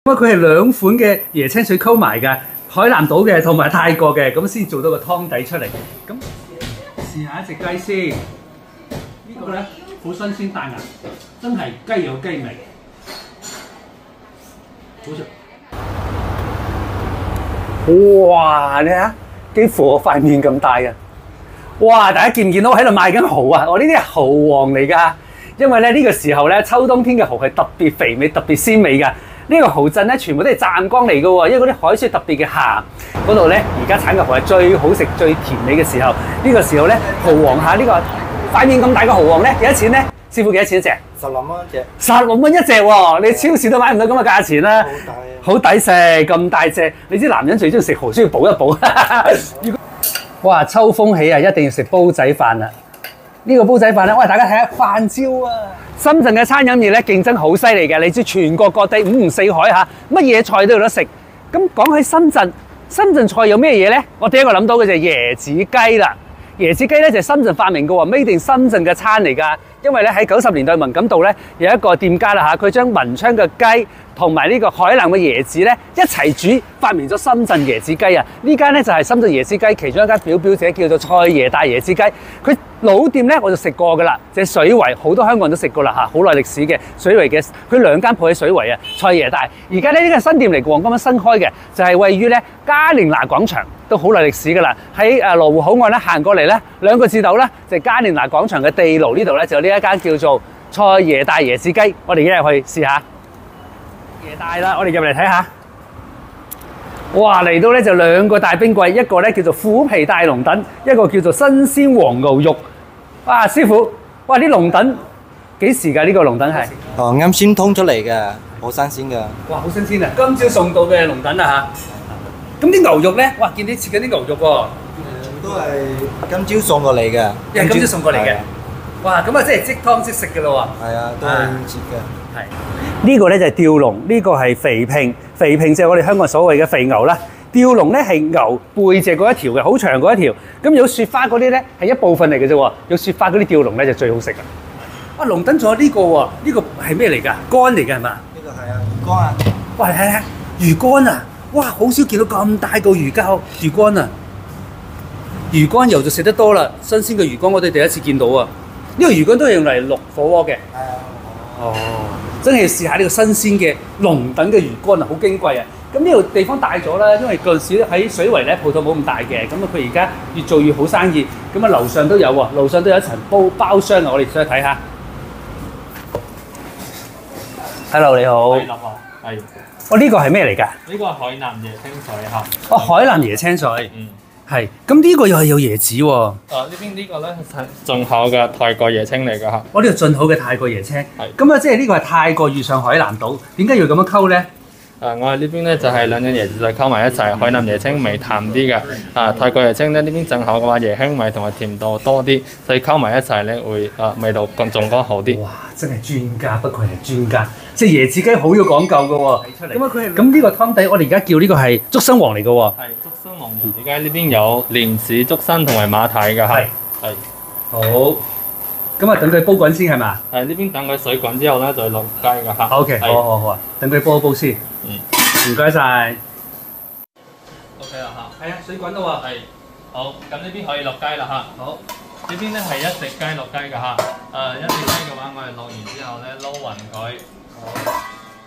因為佢係兩款嘅椰青水溝埋㗎，海南島嘅同埋泰國嘅，咁先做到個湯底出嚟。咁試下一隻雞先，呢個咧好新鮮彈牙，真係雞有雞味。好食！哇！你睇下，幾乎我塊面咁大啊！哇！大家見唔見到我喺度賣緊蠔啊？我呢啲係蠔王嚟㗎，因為咧呢個時候咧秋冬天嘅蠔係特別肥美、特別鮮美㗎。呢個蠔鎮咧全部都係湛江嚟嘅喎，因為嗰啲海水特別嘅鹹，嗰度咧而家產嘅蠔係最好食、最甜美嘅時候。呢個時候咧，蠔王下呢個塊面咁大嘅蠔王咧，幾多錢咧？師傅幾多錢一隻 16蚊一隻 ？16蚊一隻喎，你超市都買唔到咁嘅價錢啦。好抵食，咁大隻。你知男人最中意食蠔，需要補一補。哇！秋風起啊，一定要食煲仔飯啦！呢個煲仔飯咧，喂，大家睇下飯焦啊！深圳嘅餐飲業咧競爭好犀利嘅，你知全國各地五湖四海嚇，乜嘢菜都有得食。咁講起深圳，深圳菜有咩嘢咧？我第一個諗到嘅就係椰子雞啦。椰子雞咧就係深圳發明嘅喎，made in深圳嘅餐嚟㗎。因為咧喺90年代文錦渡咧有一個店家啦嚇，佢將文昌嘅雞同埋呢個海南嘅椰子咧一齊煮，發明咗深圳椰子雞啊！呢間咧就係深圳椰子雞其中一間表表姐，叫做蔡爺大椰子雞。佢老店咧我就食過㗎啦，就係水圍，好多香港人都食過啦嚇，好耐歷史嘅水圍嘅，佢兩間鋪喺水圍啊，蔡爺大。而家咧呢個新店嚟嘅喎，啱啱新開嘅，就係位於咧嘉年華廣場，都好耐歷史㗎啦。喺羅湖口岸咧行過嚟咧2個字度咧就係嘉年華廣場嘅地牢呢度咧就有呢一間叫做蔡爺大椰子雞。我哋而家入去試下。椰大啦，我哋入嚟睇下。哇！嚟到咧就2個大冰櫃，一個咧叫做虎皮大龍躉，一個叫做新鮮黃牛肉。哇！師傅，哇！啲龍躉幾時㗎？呢個龍躉係？ 啱先通出嚟嘅，好新鮮㗎。 哇！好新鮮啊！今朝送到嘅龍躉啊嚇。咁啲牛肉咧，哇！見你切緊啲牛肉喎。 都係今朝送過嚟嘅。 又係今朝送過嚟嘅。哇！咁啊，即係即湯即食嘅咯喎。 係啊，都係切嘅。 係。呢個咧就係吊龍，呢個係肥脯。肥脯就係我哋香港所謂嘅肥牛啦。吊龍咧係牛背脊嗰一條嘅，好長嗰一條。咁有雪花嗰啲咧係一部分嚟嘅啫喎。有雪花嗰啲吊龍咧就最好食啦。啊，龍躉仲有呢個喎，呢個係咩嚟㗎？肝嚟㗎係嘛？ 呢個係啊，魚乾啊。 哇！睇睇魚乾啊！哇！好少見到咁大個魚乾啊！魚乾油就食得多啦，新鮮嘅魚乾我哋第一次見到啊！呢個魚乾都係用嚟淥火鍋嘅。 係啊。 哦，真係試下呢個新鮮嘅龍躉嘅魚乾啊，好矜貴啊！咁呢度地方大咗啦，因為嗰陣時喺水圍咧鋪頭冇咁大嘅，咁啊佢而家越做越好生意，咁啊樓上都有喎，樓上都有一層包廂啊，我哋上去睇下。Hello， 你好。 係。 哦，呢個係咩嚟㗎？ 呢個係海南椰青水嚇。 哦，海南椰青水。 嗯。 係。咁呢個又係有椰子喎。 呢邊呢個咧係進口嘅泰國椰青嚟㗎嚇。 我呢度進口嘅泰國椰青。 係。 咁啊，即係呢個係泰國遇上海南島，點解要咁樣溝咧？ 我哋呢邊咧就係兩種椰子再溝埋一齊，海南椰青味淡啲嘅，泰國椰青咧呢邊進口嘅話椰香味同埋甜度多啲，所以溝埋一齊咧會味道仲好啲。 哇！真係專家，不愧係專家，即係椰子雞好有講究嘅喎。咁啊，佢係咁呢個湯底，我哋而家叫呢個係竹笙王嚟嘅喎。 係竹笙王椰子雞，呢邊有蓮子、竹笙同埋馬蹄嘅嚇。係。好。 咁啊，等佢煲滾先係嘛？ 係呢邊等佢水滾之後咧，就落雞㗎嚇。 OK，好啊，等佢煲一煲先。唔該晒。 OK 啦嚇。 係啊，水滾啦喎。 係。好，咁呢邊可以落雞啦嚇。好。呢邊咧係一隻雞落雞㗎嚇。一隻雞嘅話，我哋落完之後咧撈勻佢。好。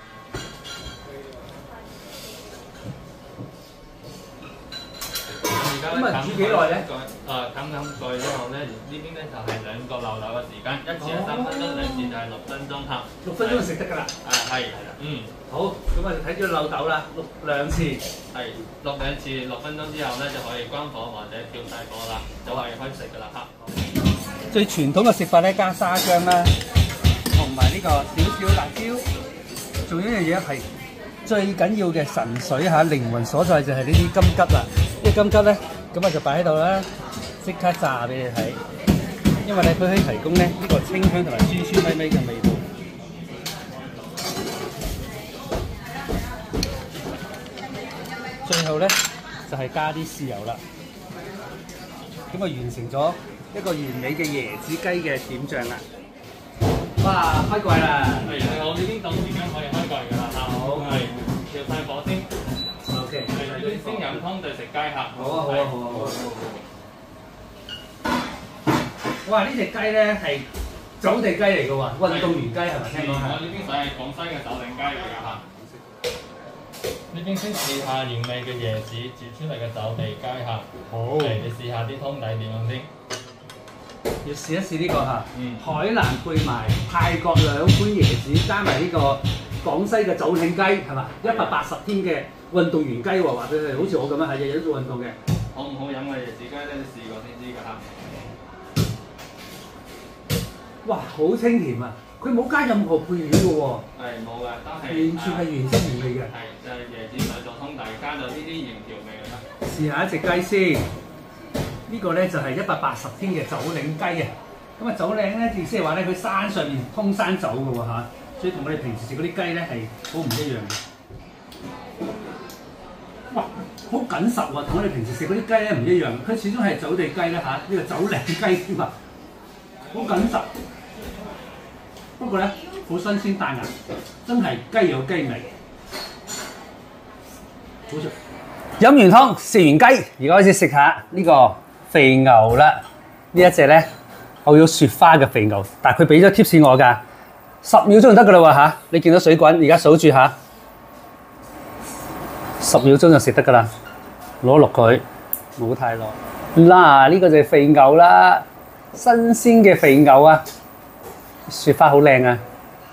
咁啊，煮幾耐咧？ 冚蓋之後咧，呢邊咧就係2個漏斗嘅時間，一次係3分鐘，兩次就係6分鐘嚇。 6分鐘就食得㗎啦。 係。好， 咁我哋睇住漏斗啦，淥2次。 係淥2次，6分鐘之後咧就可以關火或者跳大火啦，就可以開食㗎啦嚇。 最傳統嘅食法咧，加沙薑啦，同埋呢個少少辣椒，仲有一樣嘢係最緊要嘅神水嚇，靈魂所在就係呢啲金桔啦。呢個金桔咧，咁我就擺喺度啦，即刻炸俾你睇。因為咧，佢可以提供咧呢個清香同埋酸酸咪咪嘅味道。最後咧就係加啲豉油啦，咁啊完成咗一個完美嘅椰子雞嘅點醬啦。哇！開櫃啦！ 係，我呢邊到時間可以開櫃㗎啦。好，係。 雞嚇。 好啊！哇！呢隻雞咧係走地雞嚟嘅喎，運動員雞係咪？聽講係。 我呢邊就係廣西嘅走地雞嚟㗎嚇。呢邊先試下原味嘅椰子煮出嚟嘅走地雞嚇。 好。 嚟你試下啲湯底點樣先？ 要試一試呢個嚇。海南配埋泰國2款椰子，加埋呢個廣西嘅走領雞係嘛？180天嘅運動員雞喎，話俾佢好似我咁樣係日日都做運動嘅。 好唔好飲嘅椰子雞咧？你試過先知㗎嚇。 哇！好清甜啊！佢冇加任何配料嘅喎。 係冇嘅，都係完全係原汁原味嘅。 係就係椰子水做湯底，加咗呢啲鹽調味嘅啦。 試下一隻雞先。呢個咧就係180天嘅走領雞啊！咁啊，走領咧意思係話咧，佢山上面通山走嘅喎嚇，所以同我哋平時食嗰啲雞咧係好唔一樣嘅。哇！好緊實喎，同我哋平時食嗰啲雞咧唔一樣，佢始終係走地雞啦嚇，呢個走領雞添啊，好緊實。不過咧好新鮮彈牙，真係雞有雞味，好食。飲完湯食完雞，而家開始食下呢個肥牛啦。呢一隻咧，我要雪花嘅肥牛，但係佢俾咗 tips 我㗎，10秒鐘就得㗎啦喎嚇。你見到水滾，而家數住下，10秒鐘就食得㗎啦。攞落佢，冇太耐。嗱，呢個就係肥牛啦，新鮮嘅肥牛啊！雪花好靚啊！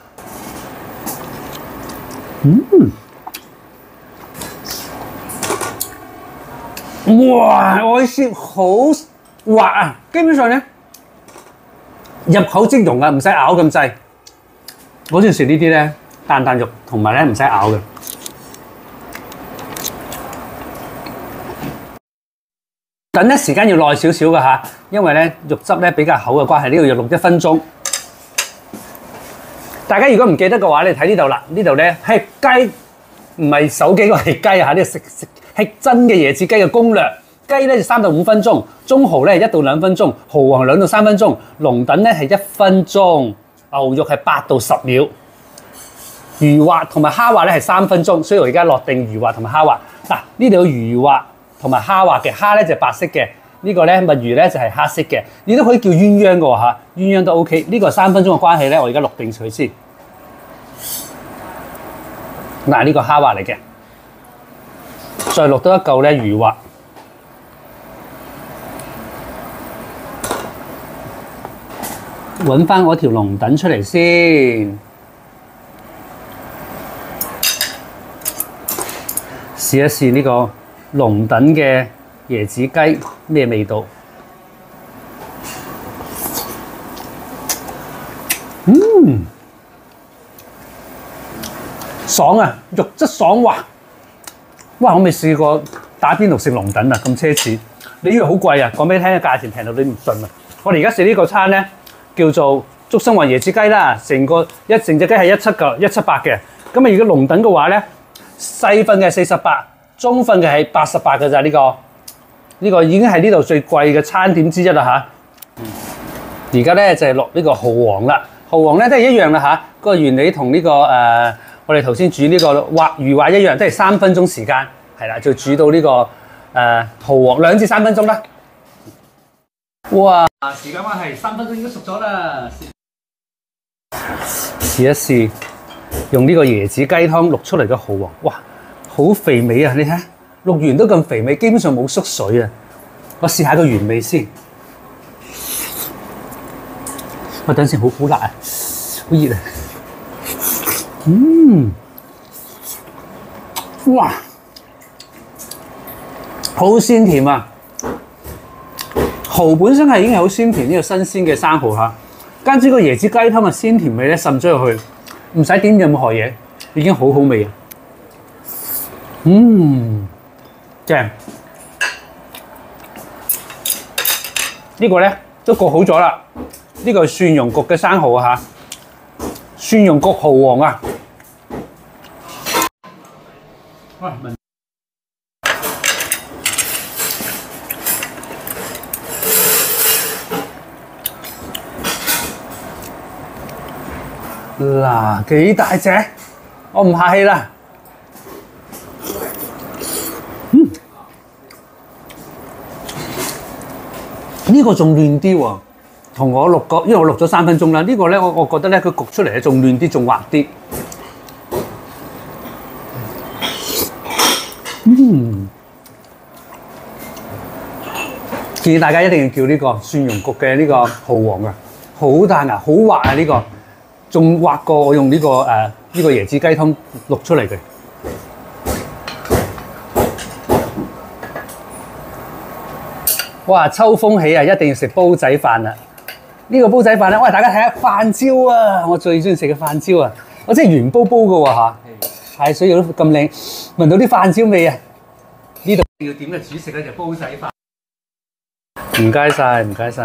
哇！我雪好滑啊，基本上咧入口即溶啊，唔使咬咁滯。我中意食呢啲咧，啖啖肉同埋咧唔使咬嘅。等咧時間要耐少少嘅嚇，因為咧肉汁咧比較厚嘅關係，呢度要錄1分鐘。大家如果唔記得嘅話，你睇呢度啦，呢度咧係雞，唔係手機嗰個係雞啊！呢個係真嘅椰子雞嘅攻略。雞咧就3到5分鐘，中蠔咧1到2分鐘，蠔皇2到3分鐘，龍躉咧係1分鐘，牛肉係8到10秒，魚滑同埋蝦滑咧係3分鐘。所以我而家落定魚滑同埋蝦滑。嗱，呢度有魚滑同埋蝦滑嘅，蝦咧就白色嘅，呢個咧墨魚咧就係黑色嘅，你都可以叫鴛鴦嘅喎嚇，鴛鴦都 OK。呢個3分鐘嘅關係咧，我而家錄定佢先。嗱，呢個蝦滑嚟嘅，再落多一嚿咧魚滑。揾翻我條龍躉出嚟先，試一試呢個龍躉嘅椰子雞咩味道？爽啊，肉質爽滑。哇！我未試過打邊爐食龍躉啊，咁奢侈。你以為好貴啊？講俾你聽，價錢平到你唔信啊！我哋而家食呢個餐咧，叫做竹笙灣椰子雞啦，成隻雞係178嘅。咁啊，如果龍躉嘅話咧，細份嘅48，中份嘅係88嘅咋。呢個已經係呢度最貴嘅餐點之一啦嚇。而家咧就係落呢個蠔皇啦，蠔皇咧都係一樣啦嚇。個原理同呢個我哋頭先煮呢個魚滑一樣，都係3分鐘時間，係啦，就煮到呢個蠔皇2至3分鐘啦。哇！時間關係，3分鐘已經熟咗啦。試一試用呢個椰子雞湯淥出嚟嘅蠔皇，哇，好肥美啊！你睇，淥完都咁肥美，基本上冇縮水啊。我試下個原味先。我等陣好辣啊，好熱啊！哇，好鮮甜啊！蠔本身係已經係好鮮甜，呢個新鮮嘅生蠔嚇，加之個椰子雞湯嘅鮮甜味咧滲咗入去，唔使點任何嘢，已經好好味啊！正。呢個咧都焗好咗啦，呢個係蒜蓉焗嘅生蠔啊嚇，蒜蓉焗蠔皇啊！哇！嗱，幾大隻，我唔客氣啦。 呢個仲嫩啲喎，同我錄過，因為我錄咗3分鐘啦。呢個咧，我覺得咧，佢焗出嚟咧仲嫩啲，仲滑啲。建議大家一定要叫呢個蒜蓉焗嘅呢個蠔皇啊，好彈牙，好滑啊！呢個仲滑過我用呢個椰子雞湯錄出嚟嘅。哇！秋風起啊，一定要食煲仔飯啦！呢個煲仔飯咧，喂大家睇下飯焦啊，我最中意食嘅飯焦啊！我真係原煲煲嘅喎嚇，係所以都咁靚，聞到啲飯焦味啊！呢度要點嘅主食咧就煲仔飯。唔該晒，唔該晒。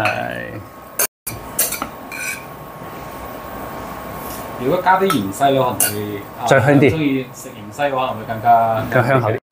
如果加啲芫茜咧，可能會再香啲。 中意食芫茜嘅話，可能會更加香口啲。